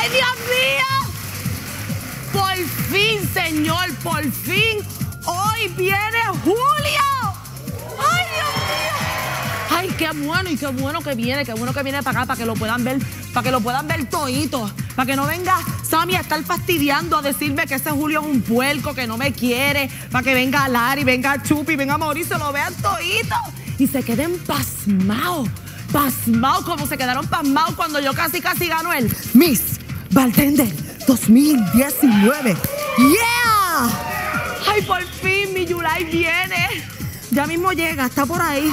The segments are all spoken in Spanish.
¡Ay, Dios mío! Por fin, señor, por fin. Hoy viene Julio. ¡Ay, Dios mío! ¡Ay, qué bueno! Y qué bueno que viene para acá, para que lo puedan ver, todito. Para que no venga Sammy a estar fastidiando, a decirme que ese Julio es un puerco, que no me quiere. Para que venga Larry, venga Chupi, venga Mauricio, lo vean todito. Y se queden pasmados, como se quedaron pasmados cuando yo casi gano el Miss Bartender 2019. ¡Yeah! ¡Ay, por fin mi Yulai viene! Ya mismo llega, está por ahí.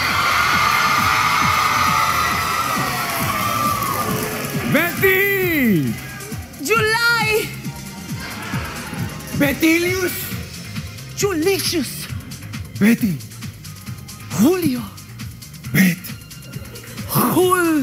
¡Betty! ¡Yulai! ¡Bettilius! ¡Julicious! ¡Betty! ¡Julio! ¡Bet! ¡Jul!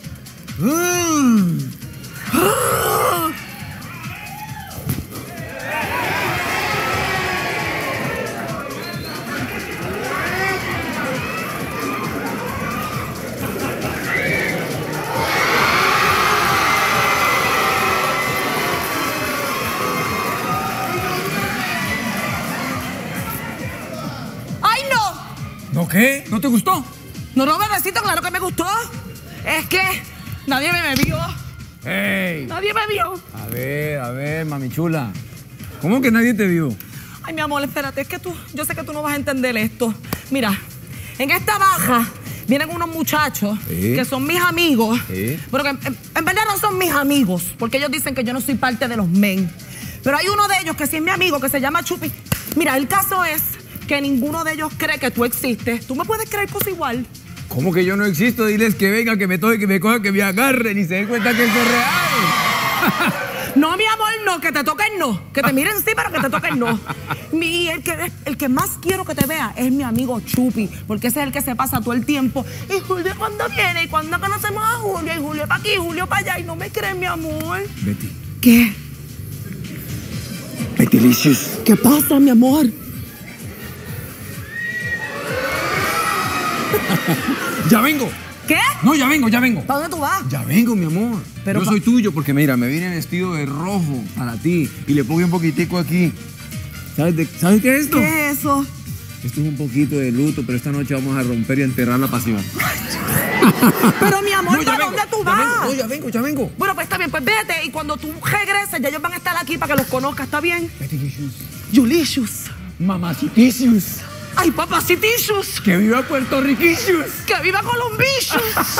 ¿No qué? ¿No te gustó? No, bebecito, claro que me gustó. Es que nadie me vio. ¡Ey! Nadie me vio. A ver, mami chula. ¿Cómo que nadie te vio? Ay, mi amor, espérate, es que yo sé que tú no vas a entender esto. Mira, en esta baja vienen unos muchachos que son mis amigos, pero que en verdad no son mis amigos, porque ellos dicen que yo no soy parte de los men. Pero hay uno de ellos que sí es mi amigo, que se llama Chupi. Mira, el caso es que ninguno de ellos cree que tú existes. ¿Tú me puedes creer cosas igual? ¿Cómo que yo no existo? Diles que vengan, que me toquen, que me cojan, que me agarren y se den cuenta que eso es real. No, mi amor, no, que te toquen no. Que te miren sí, pero que te toquen no. El que más quiero que te vea es mi amigo Chupi, porque ese es el que se pasa todo el tiempo. ¿Y Julio cuándo viene? ¿Y cuándo conocemos a Julio? Y Julio para aquí, Julio para allá. Y no me crees, mi amor. Betty. ¿Qué? Bettylicious. ¿Qué pasa, mi amor? ¡Ya vengo! ¿Qué? No, ya vengo. ¿Para dónde tú vas? Ya vengo, mi amor. Pero yo soy tuyo porque, mira, me vine vestido de rojo para ti y le pongo un poquitico aquí. ¿Sabes qué es esto? ¿Qué es eso? Esto es un poquito de luto, pero esta noche vamos a romper y a enterrar la pasión. Pero, mi amor, ¿para dónde tú vas? Ya vengo. Bueno, pues está bien, pues vete y cuando tú regreses ya ellos van a estar aquí para que los conozcas, ¿está bien? Bettylicious. Julicious. Mamaciticious. ¡Ay, papaciticious! ¡Que viva Puerto Riquicious! ¡Que viva Columbicious!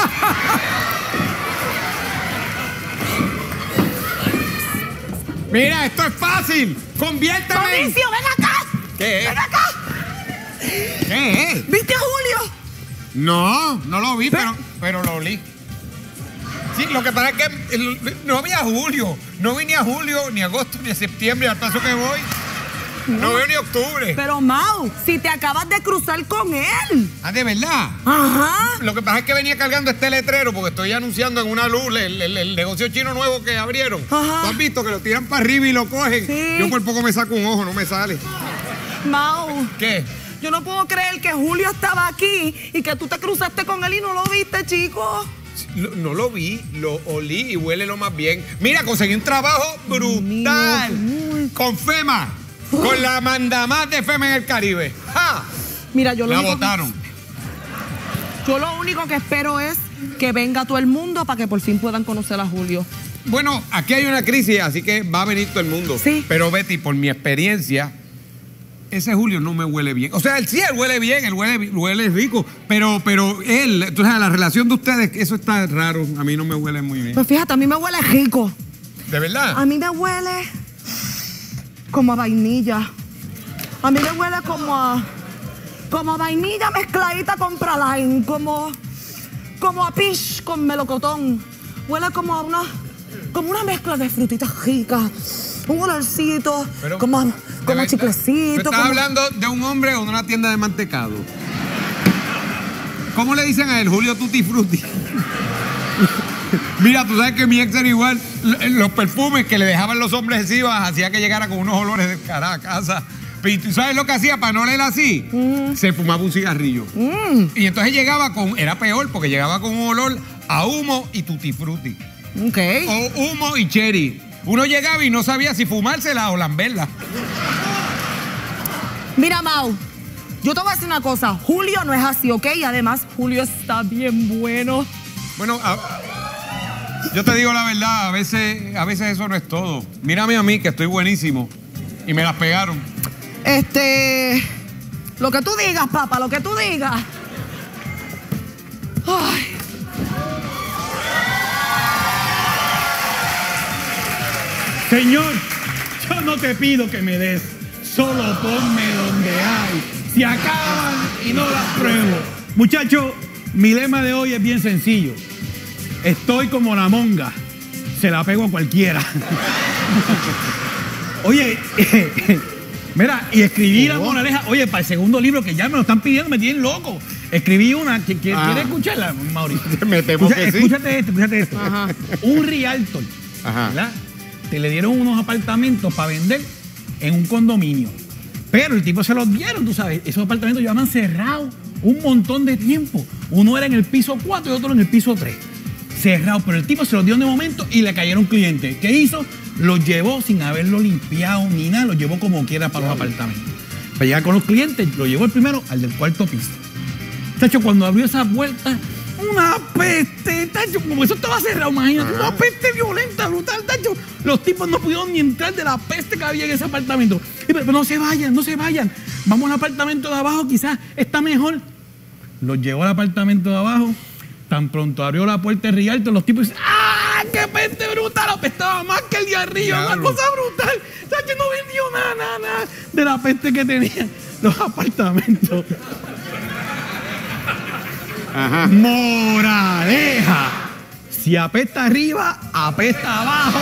Mira, esto es fácil. ¡Conviérteme! ¡Mauricio, ven acá! ¿Qué es? ¡Ven acá! ¿Qué es? ¿Viste a Julio? No lo vi, pero lo olí. Sí, lo que pasa es que no vi a Julio. No vi ni a julio, ni a agosto, ni a septiembre, al paso que voy. No veo ni octubre. Pero, Mau, si te acabas de cruzar con él. Ah, ¿de verdad? Ajá. Lo que pasa es que venía cargando este letrero porque estoy anunciando en una luz el negocio chino nuevo que abrieron. Ajá. ¿Tú has visto que lo tiran para arriba y lo cogen? Sí. Yo por poco me saco un ojo, no me sale. Mau. ¿Qué? Yo no puedo creer que Julio estaba aquí y que tú te cruzaste con él y no lo viste, chico. No lo vi, lo olí y huele lo más bien. Mira, conseguí un trabajo brutal. Con FEMA. Con la mandamás de FEMA en el Caribe. ¡Ja! Mira, yo la votaron. Yo lo único que espero es que venga todo el mundo para que por fin puedan conocer a Julio. Bueno, aquí hay una crisis, así que va a venir todo el mundo. Sí. Pero Betty, por mi experiencia, ese Julio no me huele bien. O sea, él huele bien, él huele rico, pero él, entonces la relación de ustedes, eso está raro, a mí no me huele muy bien. Pues fíjate, a mí me huele rico. ¿De verdad? A mí me huele como a vainilla. A mí me huele como a vainilla mezcladita con praline, como a peach con melocotón. Huele como a una mezcla de frutitas ricas, un olorcito, Pero, como chiclecito. ¿Estás hablando de un hombre o de una tienda de mantecado? ¿Cómo le dicen a él? Julio Tutti Frutti. Mira, tú sabes que mi ex era igual. Los perfumes que le dejaban los hombres encima hacía que llegara con unos olores de cara a casa. ¿Y tú sabes lo que hacía para no oler así? Se fumaba un cigarrillo. Y entonces llegaba era peor porque llegaba con un olor a humo y tutti frutti. Ok. O humo y cherry. Uno llegaba y no sabía si fumársela o lamberla. Mira, Mau, yo te voy a decir una cosa. Julio no es así, ¿ok? Y además, Julio está bien bueno. Bueno, yo te digo la verdad, a veces eso no es todo. Mírame a mí, que estoy buenísimo. Y me las pegaron. Lo que tú digas, papá, lo que tú digas. Ay. Señor, yo no te pido que me des, solo ponme donde hay. Si acaban y no las pruebo. Muchachos, mi lema de hoy es bien sencillo. Estoy como la monga, se la pego a cualquiera. Oye, mira, y escribí la moraleja, oye, para el segundo libro que ya me lo están pidiendo, me tienen loco. Escribí una, ¿quieres escucharla, Mauricio? Me temo que sí. Escúchate esto. Ajá. Un realtor, ¿verdad? Te le dieron unos apartamentos para vender en un condominio. Pero el tipo se los dieron, tú sabes. Esos apartamentos llevaban cerrados un montón de tiempo. Uno era en el piso 4 y otro en el piso 3. Cerrados, pero el tipo se los dio de momento y le cayeron clientes. ¿Qué hizo? Los llevó sin haberlo limpiado ni nada, los llevó como quiera para los apartamentos. Para llegar con los clientes, lo llevó el primero al del cuarto piso. Tacho, cuando abrió esa puerta, una peste, tacho, como eso estaba cerrado, imagínate, una peste violenta, brutal, tacho. Los tipos no pudieron ni entrar de la peste que había en ese apartamento. Pero no se vayan. Vamos al apartamento de abajo, quizás está mejor. Los llevó al apartamento de abajo. Tan pronto abrió la puerta de Rialto, los tipos dicen, ¡ah, qué peste brutal! Apestaba más que el de arriba, una cosa brutal. Tacho, no vendió nada de la peste que tenían los apartamentos. Ajá. Moraleja. Si apesta arriba, apesta abajo.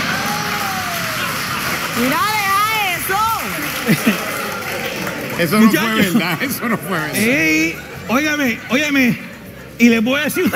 Mira, deja eso. Eso no fue verdad, eso no fue verdad. Ey, óigame. Y les voy a decir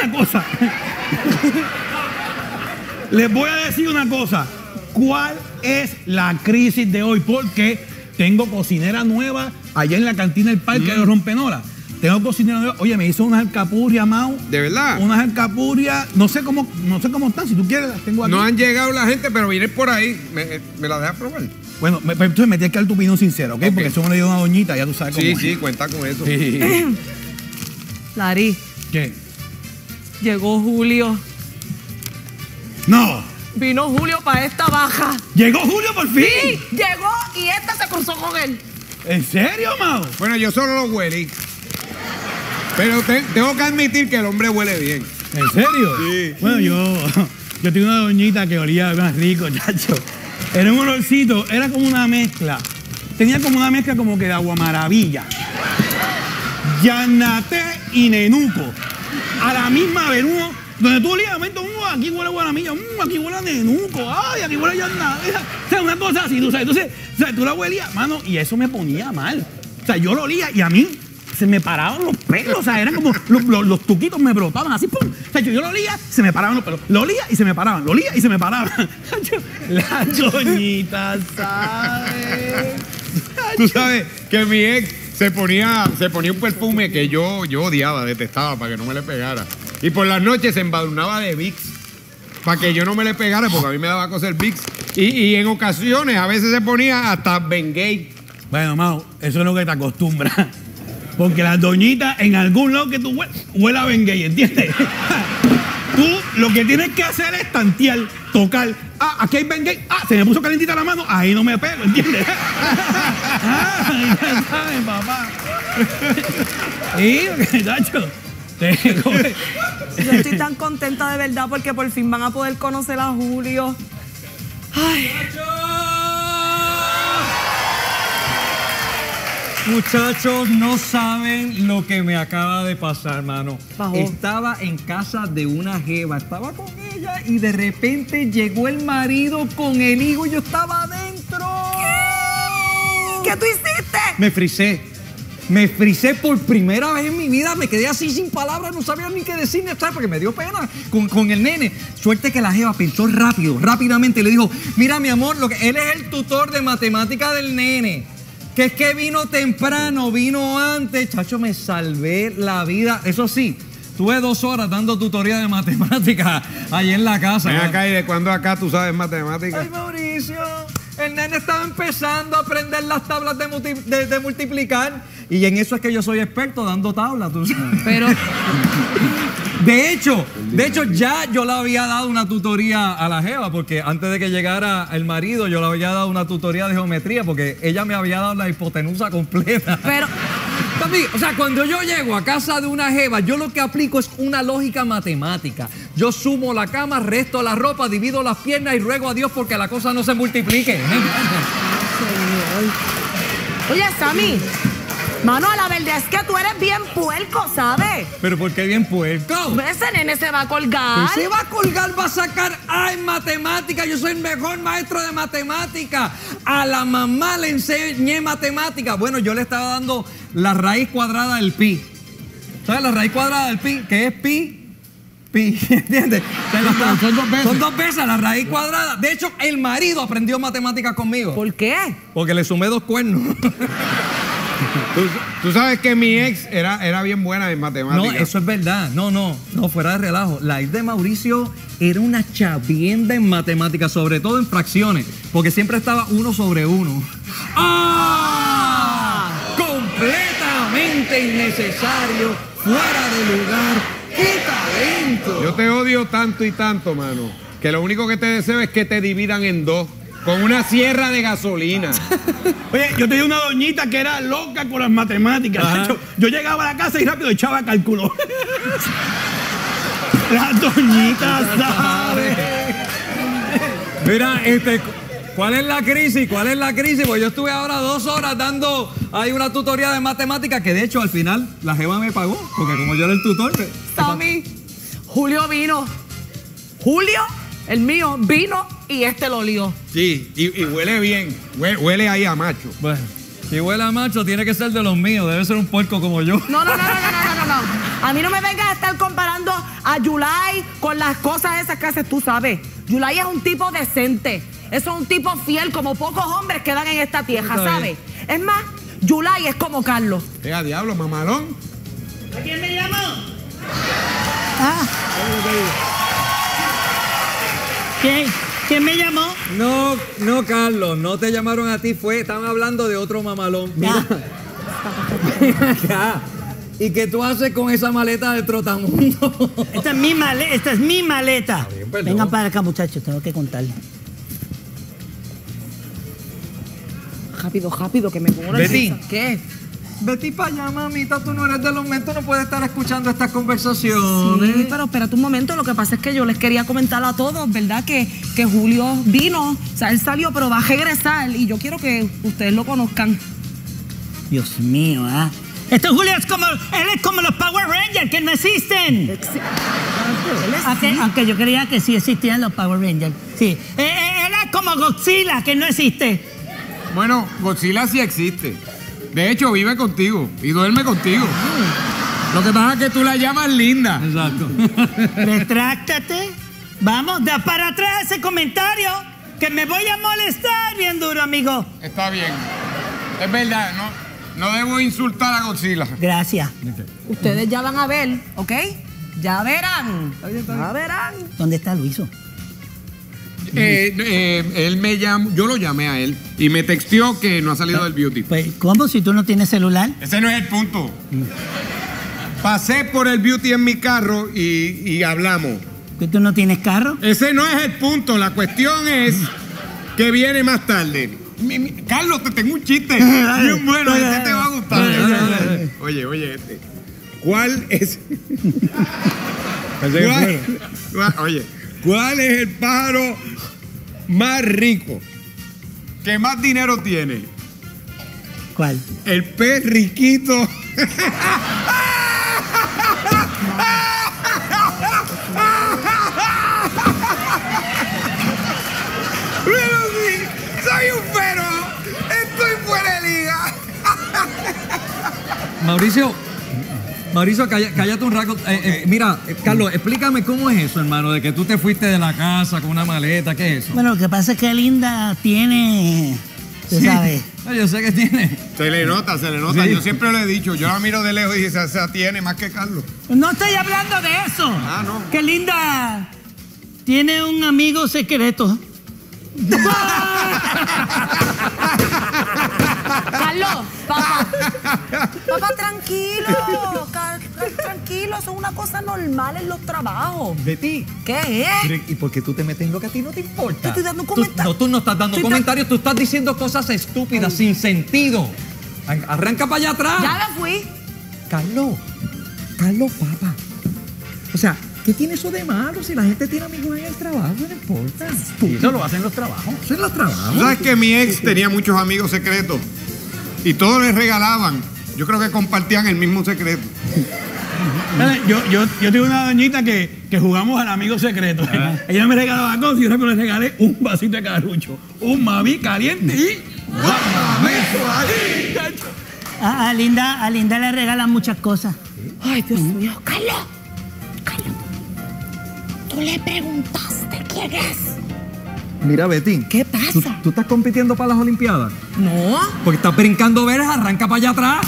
una cosa. ¿Cuál es la crisis de hoy? Porque tengo cocinera nueva allá en la cantina del parque de Rompenola. Tengo cocinera nueva. Oye, me hizo unas alcapurrias, Mau. ¿De verdad? Unas alcapurrias. No sé cómo están. Si tú quieres, las tengo aquí. No han llegado la gente, pero vienen por ahí. ¿Me la dejas probar? Bueno, entonces me tienes que dar tu opinión sincera, ¿ok? Porque eso me lo dio una doñita, ya tú sabes cómo es. Sí, cuenta con eso. Sí. Larry. ¿Qué? Llegó Julio. No. Vino Julio para esta baja. ¿Llegó Julio por fin? Sí, llegó y esta se cruzó con él. ¿En serio, Mau? Bueno, yo solo lo huelí. Pero tengo que admitir que el hombre huele bien. ¿En serio? Sí. Bueno, yo tengo una doñita que olía más rico, chacho. Era un olorcito, era como una mezcla. Tenía como una mezcla como que de agua maravilla. Yanate y nenuco. A la misma vez, donde tú olías, aquí huele a guaramilla, aquí huele a nenuco, ay, aquí huele a yanate. O sea, una cosa así, tú sabes. Entonces, o sea, tú la huelías, mano, y eso me ponía mal. O sea, yo lo olía y a mí se me paraban los pelos, o sea, eran como los tuquitos me brotaban así, pum. O sea, yo lo olía, se me paraban los pelos. Lo olía y se me paraban, lo olía y se me paraban. La doñita sabe. Tú sabes que mi ex se ponía un perfume que yo odiaba, detestaba, para que no me le pegara. Y por las noches se embadurnaba de Vicks, para que yo no me le pegara, porque a mí me daba cosa el Vicks. Y en ocasiones, a veces se ponía hasta Bengay. Bueno, Mau, eso es lo que te acostumbras. Porque las doñitas, en algún lado que tú huele a Bengay, ¿entiendes? Tú lo que tienes que hacer es tantear, tocar. Ah, aquí hay Bengay. Ah, se me puso calentita la mano. Ahí no me pego, ¿entiendes? Ya saben, papá. Sí, Nacho. Yo estoy tan contenta de verdad porque por fin van a poder conocer a Julio. Ay. Muchachos, no saben lo que me acaba de pasar, hermano. Bajó. Estaba en casa de una jeva, estaba con ella y de repente llegó el marido con el hijo y yo estaba adentro. ¿Qué tú hiciste? Me frisé por primera vez en mi vida, me quedé así sin palabras, no sabía ni qué decir, ¿sabes? Porque me dio pena con el nene. Suerte que la jeva pensó rápidamente, y le dijo, mira mi amor, él es el tutor de matemática del nene. Que es que vino temprano, vino antes. Chacho, me salvé la vida. Eso sí, Tuve 2 horas dando tutoría de matemáticas allí en la casa. Ven acá, ¿y de cuándo acá tú sabes matemáticas? Ay, Mauricio, el nene estaba empezando a aprender las tablas de multiplicar. Y en eso es que yo soy experto dando tablas, tú sabes. Pero... De hecho, ya yo le había dado una tutoría a la jeva, porque antes de que llegara el marido, yo le había dado una tutoría de geometría, porque ella me había dado la hipotenusa completa. Pero... Papi, o sea, cuando yo llego a casa de una jeva, yo lo que aplico es una lógica matemática. Yo sumo la cama, resto la ropa, divido las piernas y ruego a Dios porque la cosa no se multiplique. Oye, Sammy, mano, la verdad es que tú eres bien puerco, ¿sabes? ¿Pero por qué bien puerco? Ese nene se va a colgar. Se va a colgar, va a sacar A en matemática. Yo soy el mejor maestro de matemática. A la mamá le enseñé matemática. Bueno, yo le estaba dando la raíz cuadrada del pi. ¿Sabes? La raíz cuadrada del pi, que es pi, ¿entiendes? Son 2 veces. Son 2 veces la raíz cuadrada. De hecho, el marido aprendió matemáticas conmigo. ¿Por qué? Porque le sumé 2 cuernos. Tú sabes que mi ex era bien buena en matemáticas. No, eso es verdad. No, fuera de relajo. La ex de Mauricio era una chavienda en matemáticas, sobre todo en fracciones, porque siempre estaba 1 sobre 1. ¡Ah! Completamente innecesario, fuera de lugar. ¡Qué talento! Yo te odio tanto y tanto, mano, que lo único que te deseo es que te dividan en 2. Con una sierra de gasolina. Oye, yo tenía una doñita que era loca con las matemáticas. Yo llegaba a la casa y rápido echaba cálculo. La doñita sabe. Mira, ¿cuál es la crisis? Pues yo estuve ahora 2 horas dando ahí una tutoría de matemáticas que de hecho al final la jeva me pagó, porque como yo era el tutor. Sammy, Julio vino. Julio, el mío, vino y este lo lió. Sí, y huele bien. Huele ahí a macho. Bueno, si huele a macho, tiene que ser de los míos. Debe ser un puerco como yo. No. A mí no me vengas a estar comparando a Yulai con las cosas esas que haces, tú sabes. Yulai es un tipo decente. Eso es un tipo fiel, como pocos hombres quedan en esta tierra, ¿sabes? Es más, Yulai es como Carlos. Venga, diablo, mamalón. ¿A quién me llamó? ¿Quién me llamó? No, Carlos, no te llamaron a ti, estaban hablando de otro mamalón. Mira. Acá. ¿Y qué tú haces con esa maleta de trotamundo? Esta es mi maleta. Bien, perdón. Vengan para acá, muchachos, tengo que contarles. Rápido, que me pongo Betty. nerviosa. ¿Qué? Vete para allá, mamita, tú no eres de los mentos, no puedes estar escuchando estas conversaciones. Sí, pero espérate un momento, lo que pasa es que yo les quería comentar a todos, ¿verdad? Que Julio vino, o sea, él salió, pero va a regresar y yo quiero que ustedes lo conozcan. Dios mío, ¿ah? Este Julio él es como los Power Rangers, que no existen. Aunque yo creía que sí existían los Power Rangers. Sí. Él es como Godzilla, que no existe. Bueno, Godzilla sí existe. De hecho, vive contigo y duerme contigo. Lo que pasa es que tú la llamas linda. Exacto. Retráctate. Vamos, da para atrás ese comentario, que me voy a molestar bien duro, amigo. Está bien. Es verdad, no debo insultar a Godzilla. Gracias. Ustedes ya van a ver, ¿ok? Ya verán. Ya verán. ¿Dónde está Luiso? Él me llamó, yo lo llamé a él y me texteó que no ha salido del beauty. Pues, ¿cómo? Si tú no tienes celular. Ese no es el punto. Pasé por el beauty en mi carro y hablamos. ¿Que tú no tienes carro? Ese no es el punto. La cuestión es que viene más tarde. Carlos, te tengo un chiste bien bueno. Este te va a gustar. Oye, ¿cuál es? ¿Cuál es el pájaro más rico? ¿Que más dinero tiene? ¿Cuál? El pez riquito. Pero sí, soy un pero. Estoy fuera de liga. Mauricio, cállate un rato. Mira, Carlos, explícame cómo es eso, hermano, de que tú te fuiste de la casa con una maleta, ¿qué es eso? Bueno, lo que pasa es que Linda tiene Tú sabes. No, yo sé que tiene. Se le nota. Sí. Yo siempre lo he dicho. Yo la miro de lejos y dice, se tiene más que Carlos. No estoy hablando de eso. Ah, no. Qué linda. Tiene un amigo secreto. Carlos, papá, tranquilo. Tranquilo, eso es una cosa normal en los trabajos. Betty. ¿Qué es? ¿Y por qué tú te metes en lo que a ti no te importa? Te estoy dando comentarios. Tú no estás dando comentarios, tú estás diciendo cosas estúpidas, sin sentido. Arranca para allá atrás. Ya me fui. Carlos, papá. O sea, ¿qué tiene eso de malo? Si la gente tiene amigos en el trabajo, no importa. Y eso lo hacen los trabajos. Eso es los trabajos. ¿Sabes que mi ex tenía muchos amigos secretos? Y todos les regalaban. Yo creo que compartían el mismo secreto. Yo tengo una doñita que jugamos al amigo secreto. Ella me regalaba cosas y yo siempre le regalé un vasito de carucho, un mami caliente y... A Linda le regalan muchas cosas. Ay, Dios mío. Carlos, tú le preguntaste quién es. Mira, Betty. ¿Qué pasa? ¿Tú estás compitiendo para las Olimpiadas? No. Porque estás brincando veras, arranca para allá atrás.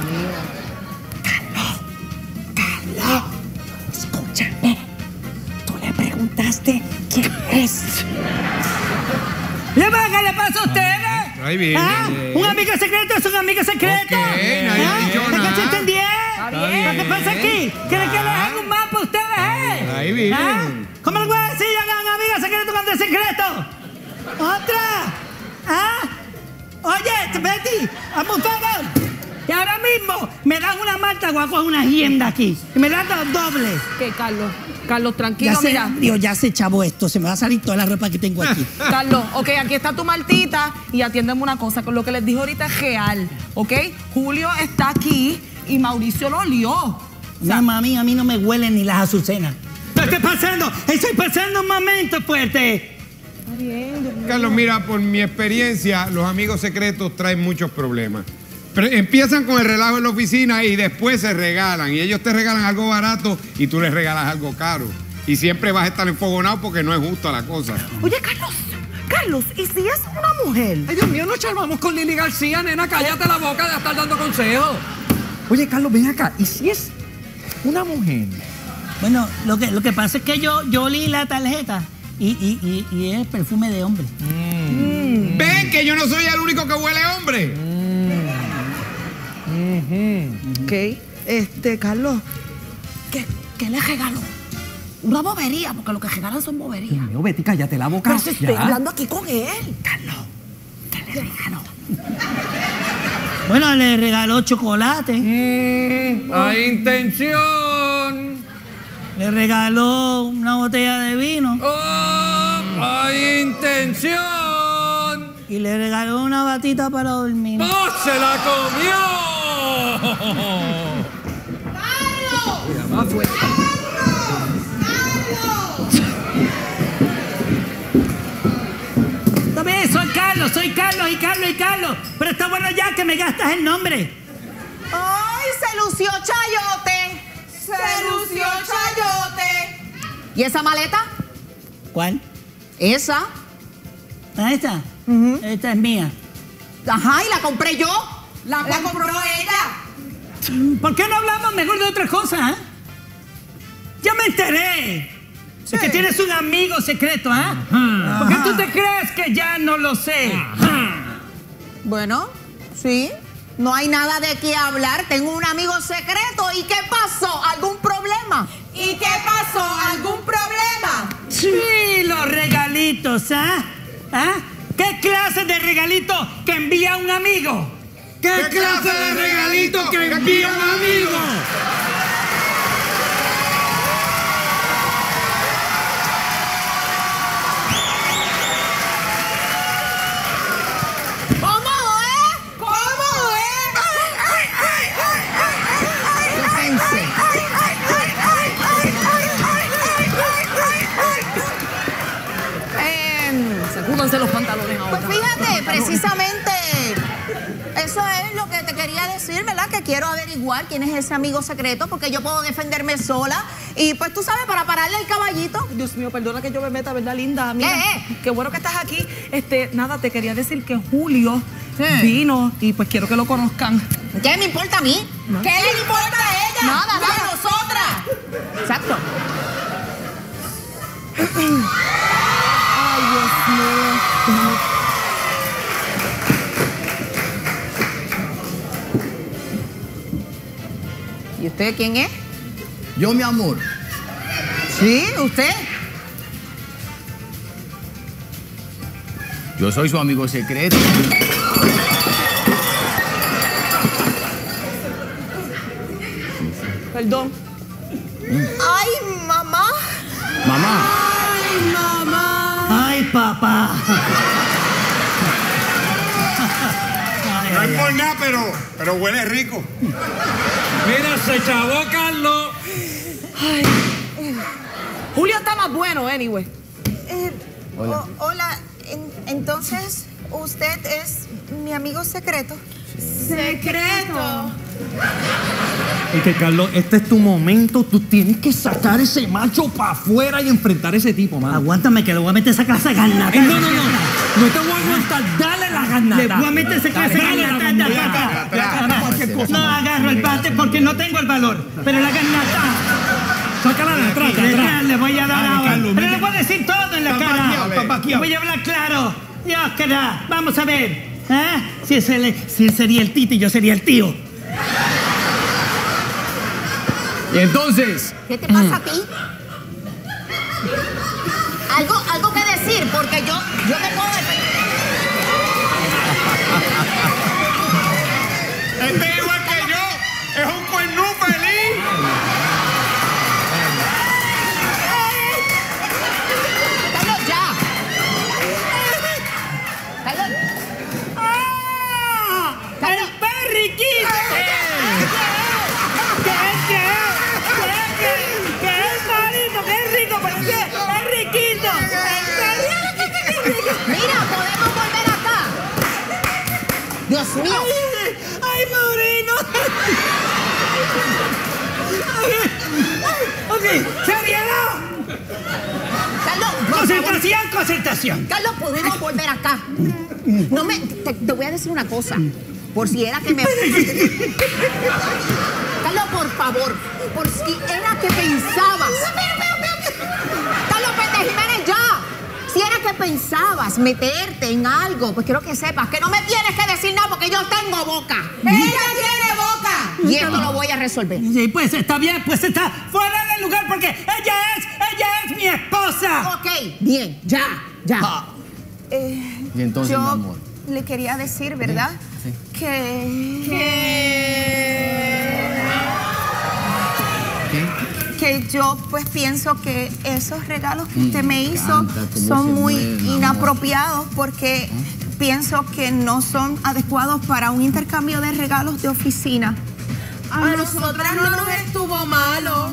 Carlos, escúchame. Tú le preguntaste quién es. ¿Qué le pasa a ustedes? Ahí viene. ¿Ah? Un amigo secreto es un amigo secreto. Ok, nadie ha dicho ¿Es que nada. se entendía? bien. ¿Qué pasa aquí? ¿Quieren que les haga un mapa a ustedes? Ahí viene. ¿Ah? ¿Cómo les voy a decir yo hagan amigo secreto cuando es secreto? ¡Otra! ¿Ah? Oye, Betty, hazme un favor. Y ahora mismo me dan una malta, voy a coger una hienda aquí. Y me dan dos dobles. ¿Qué, Carlos? Carlos, tranquilo, mira. Ya se chavo esto, se me va a salir toda la ropa que tengo aquí. Carlos, ok, aquí está tu maltita y atiéndeme una cosa, con lo que les dije ahorita es real, ¿ok? Julio está aquí y Mauricio lo lió. O sea, No, mami, a mí no me huelen ni las azucenas. ¿Qué está pasando? Estoy pasando un momento fuerte. está bien, Dios mío. Carlos, mira, por mi experiencia, los amigos secretos traen muchos problemas. Pero empiezan con el relajo en la oficina y después se regalan. Y ellos te regalan algo barato y tú les regalas algo caro. Y siempre vas a estar enfogonado porque no es justa la cosa. Oye, Carlos, ¿y si es una mujer? Ay, Dios mío, nos charmamos con Lili García, nena, cállate la boca de estar dando consejos. Oye, Carlos, ven acá. ¿Y si es una mujer? Bueno, lo que pasa es que yo olí la tarjeta y es perfume de hombre. Ven que yo no soy el único que huele hombre. Ok, Carlos, ¿qué le regaló? Una bobería, porque lo que regalan son boberías. Dios mío, Betty, cállate la boca. Pero si estoy Ya. hablando aquí con él. Carlos, ¿qué le regaló? Bueno, le regaló chocolate, Hay intención. le regaló una botella de vino Hay intención. y le regaló una batita para dormir. ¡Se la comió! También soy Carlos. Pero está bueno ya que me gastas el nombre. ¡Ay, se lució Chayote! ¡Se lució Chayote! ¿Y esa maleta? ¿Cuál? Esa. ¿Ah, esta? Esta es mía. Ajá, y la compré yo. La compró ella. ¿Por qué no hablamos mejor de otra cosa, Ya me enteré. Sí. Es que tienes un amigo secreto, ¿Por qué tú te crees que ya no lo sé? Bueno, sí. No hay nada de qué hablar. Tengo un amigo secreto. ¿Y qué pasó? ¿Algún problema? ¿Y qué pasó? ¿Algún problema? Sí, los regalitos, ¿Ah? ¿Qué clase de regalito que envía un amigo? ¿Qué clase de regalito que envía un amigo? ¿Cómo es? ¿Cómo es? sacúdanse los pantalones ahora. Pues fíjate, precisamente eso es lo que te quería decir, ¿verdad? Que quiero averiguar quién es ese amigo secreto, porque yo puedo defenderme sola. Y pues tú sabes, para pararle el caballito. Dios mío, perdona que yo me meta, ¿verdad, linda? Mira, qué bueno que estás aquí. Nada, te quería decir que Julio vino y pues quiero que lo conozcan. ¿Qué me importa a mí? No. ¿Qué le importa a ella? Nada, a nosotras. Exacto. Ay, Dios mío. ¿Y usted quién es? Yo, mi amor. Sí, usted. Yo soy su amigo secreto. Perdón. Ay, mamá. Mamá. Ay, mamá. Ay, papá. No es por nada, pero huele rico. Mira, se chavó Carlos. Julio está más bueno, anyway. Hola. Hola. Entonces, ¿usted es mi amigo secreto? Secreto. Es que, Carlos, este es tu momento. Tú tienes que sacar ese macho para afuera y enfrentar a ese tipo, mano. Aguántame que le voy a meter esa clase de garnata. No te voy a aguantar. Dale la garnata. Le voy a meter esa clase de garnata. No agarro el bate porque no tengo el valor. Pero la garnata. Sácala de atrás, Le voy a dar ahora. Carlos, Pero le voy a decir todo en la cara. Voy a hablar claro. Dios, queda. Vamos a ver. Si él sería el tito y yo sería el tío. Y entonces, ¿Qué te pasa a ti? Algo que decir, porque yo te puedo defender. Este es igual que yo. Es un cuernú feliz. Carlos, ya. Carlos. ¡El perriquito! ¿Qué es malito? ¿Qué es rico? ¿Pero qué? ¡Es riquito! Mira, podemos volver acá. Dios mío. ¡Ay, Maurino! Ok, seriedad. Carlos, por favor. Concentración. Carlos, podemos volver acá. No me. Te voy a decir una cosa. Por si era que me. Carlos, por favor. Por si era que pensabas. Carlos Pérez Jiménez, ya. Si era que pensabas meterte en algo, pues quiero que sepas que no me tienes que decir nada porque yo tengo boca. ¡Ella tiene boca! Y esto lo voy a resolver. Sí, pues está bien, pues está fuera del lugar porque ella es mi esposa. Ok, bien, ya. y entonces, mi amor. Le quería decir, ¿verdad? Sí. Que yo pues pienso que esos regalos que usted me hizo son muy inapropiados porque pienso que no son adecuados para un intercambio de regalos de oficina. A nosotras no nos estuvo malo.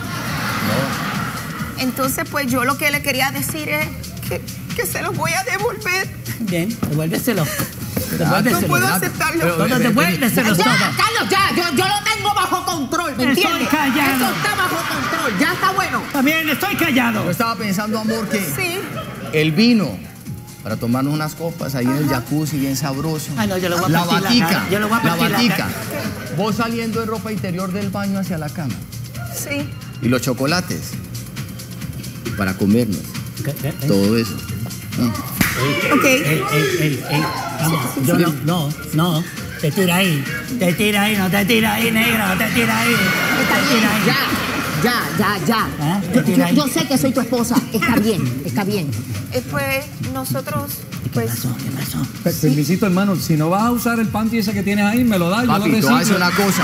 Entonces pues yo lo que le quería decir es que se los voy a devolver. Bien, devuélveselo. No puedo aceptarlo. Devuélveselo Ya, todo. Carlos, ya, yo lo tengo bajo control, ¿me entiendes? Estoy callado. Eso está bajo control, ya está bueno. También estoy callado. Yo estaba pensando, amor, que Sí. el vino para tomarnos unas copas ahí en el jacuzzi bien sabroso. Ah, no, yo le voy a la partir la batica, cara. Yo le voy a la partir la batica. cara. Vos saliendo en ropa interior del baño hacia la cama. Sí. Y los chocolates para comernos. Todo eso. Ok. Vamos, yo no. Te tira ahí, no te tira ahí, negra, no te tira ahí. Está bien, ya. Yo sé que soy tu esposa. Está bien. Pues nosotros, pues. ¿Qué pasó? Permisito, hermano, si no vas a usar el panty ese que tienes ahí, me lo das. Papi, te voy a decir una cosa.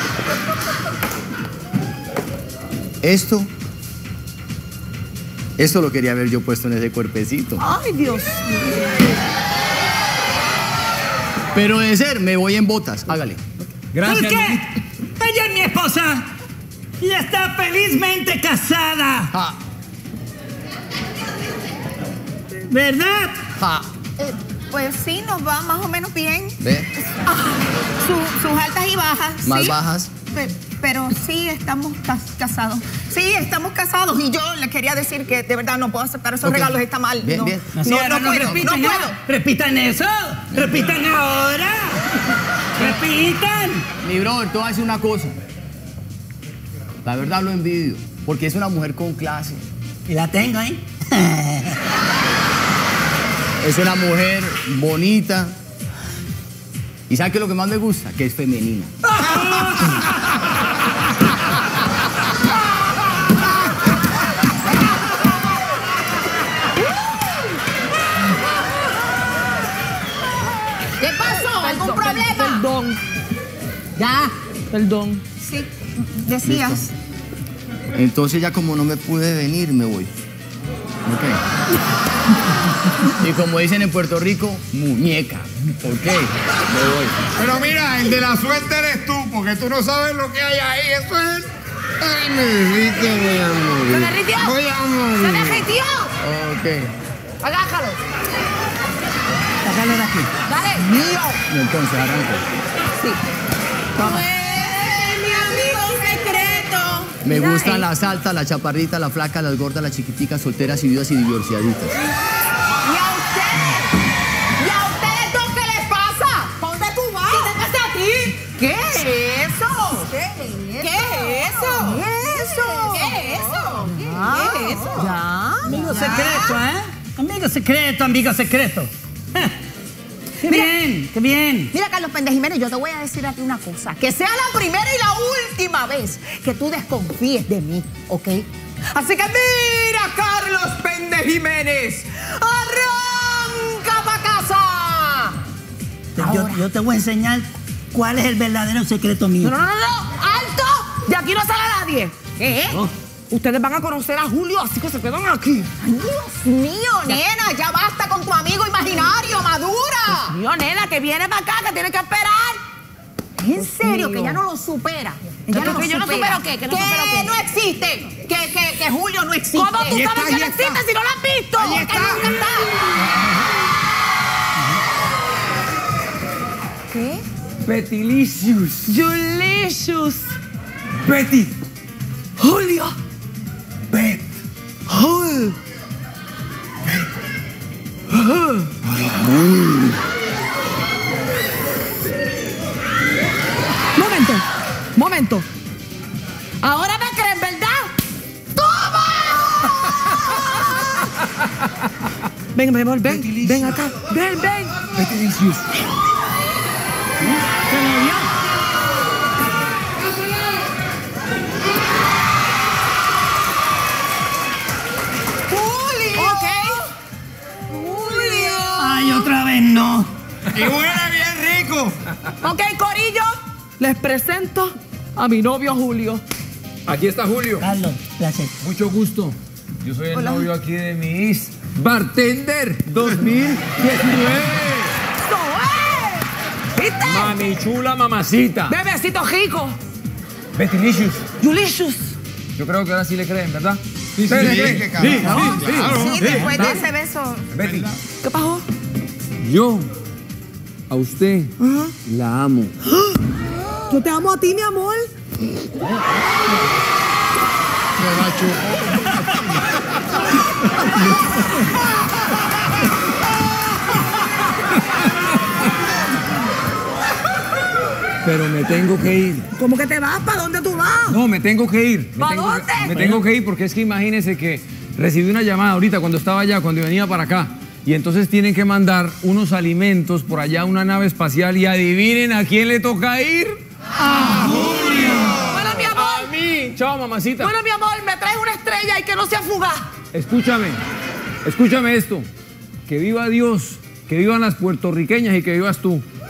Esto lo quería haber yo puesto en ese cuerpecito. Ay, Dios. Pero de ser, me voy en botas. Hágale. Gracias. ¿Por qué? Ella es mi esposa y está felizmente casada. ¿Verdad? Ja. Pues sí, nos va más o menos bien. ¿Ve? Sus altas y bajas. Más ¿sí? bajas. Pero sí, estamos casados. Sí, estamos casados. Y yo le quería decir que de verdad no puedo aceptar esos regalos. Está mal. Bien, no, bien. No puedo. Repitan eso. Repitan ahora. Repitan. Mi brother, te voy a decir una cosa. La verdad lo envidio. Porque es una mujer con clase. Y la tengo, ¿eh? Es una mujer bonita. ¿Y sabes qué es lo que más me gusta? Que es femenina. ¿Qué pasó? ¿Algún problema? Perdón, Ya. perdón. Sí, decías. Entonces ya como no me pude venir, me voy. Ok. Y como dicen en Puerto Rico, muñeca. Ok, me voy. Pero mira, el de la suerte eres tú, porque tú no sabes lo que hay ahí. Eso es... Ay, me derrito, voy a morir. ¿Se derritió? Voy a morir. ¡Se derritió! Ok. Agájalo. Sácalo de aquí. Dale. Mío. Y entonces arranco. Sí. Mi amigo secreto. Me Mira, gustan las altas, las chaparritas, las flacas, las gordas, las chiquiticas, solteras y viudas y divorciaditas. ¿Y a ustedes dos qué les pasa? ¿Para dónde tú vas? ¿Qué te pasa a ti? ¿Qué es eso? ¿Qué es eso? ¿Qué es eso? ¿Qué es eso? ¿Qué es eso? ¿Ya? Amigo secreto, ¿eh? Amigo secreto, amigo secreto. Qué Mira. bien, qué bien. Mira, Carlos Péndez Jiménez, yo te voy a decir a ti una cosa. Que sea la primera y la última vez que tú desconfíes de mí, ¿ok? Así que mira, Carlos Péndez Jiménez, arranca pa' casa. Yo te voy a enseñar cuál es el verdadero secreto mío. No, alto. De aquí no sale nadie. ¿Qué? Oh. Ustedes van a conocer a Julio, así que se quedan aquí. Ay, Dios mío, nena, ya basta con tu amigo imaginario, madura. Mío, nena, que viene para acá, que tiene que esperar. En serio, mío. que ya no lo supera. ¿Que yo no supero qué? ¿Que no supero qué? no existe. Que Julio no existe. ¿Cómo tú Ahí sabes está, que ahí no está. existe si no lo has visto? Ahí Que está. nunca está. ¿Qué? Betilicious. Julicious. Betty. Julio. Bet. Jul. Momento. Ahora me creen, ¿verdad? ¡Toma! Ven, mi amor, ven acá. Ven. Betilicious. Julio. Ok. Julio. Ay, otra vez no. Y huele bien rico. Ok, Corillo, les presento a mi novio Julio. Aquí está Julio. Carlos, placer. Mucho gusto. Yo soy el Hola. novio aquí de Miss Bartender 2019. ¡Eso es! ¿Viste? Mami chula, mamacita. Bebecito rico. Betilicious. Julicious. Yo creo que ahora sí le creen, ¿verdad? Sí, ¿Ustedes le sí, creen? que carajo. Sí, Claro. Sí, después de ese beso. Betty, ¿Qué pasó? yo a usted la amo. Yo te amo a ti, mi amor. Pero me tengo que ir. ¿Cómo que te vas? ¿Para dónde tú vas? No, me tengo que ir. ¿Pa' dónde? Me tengo que ir porque es que imagínese que recibí una llamada ahorita cuando estaba allá, cuando venía para acá. Y entonces tienen que mandar unos alimentos por allá a una nave espacial y adivinen a quién le toca ir. Bueno, mi amor. A mí. Chao, mamacita. Bueno, mi amor, me traes una estrella y que no sea fugaz. Escúchame esto. Que viva Dios, que vivan las puertorriqueñas y que vivas tú.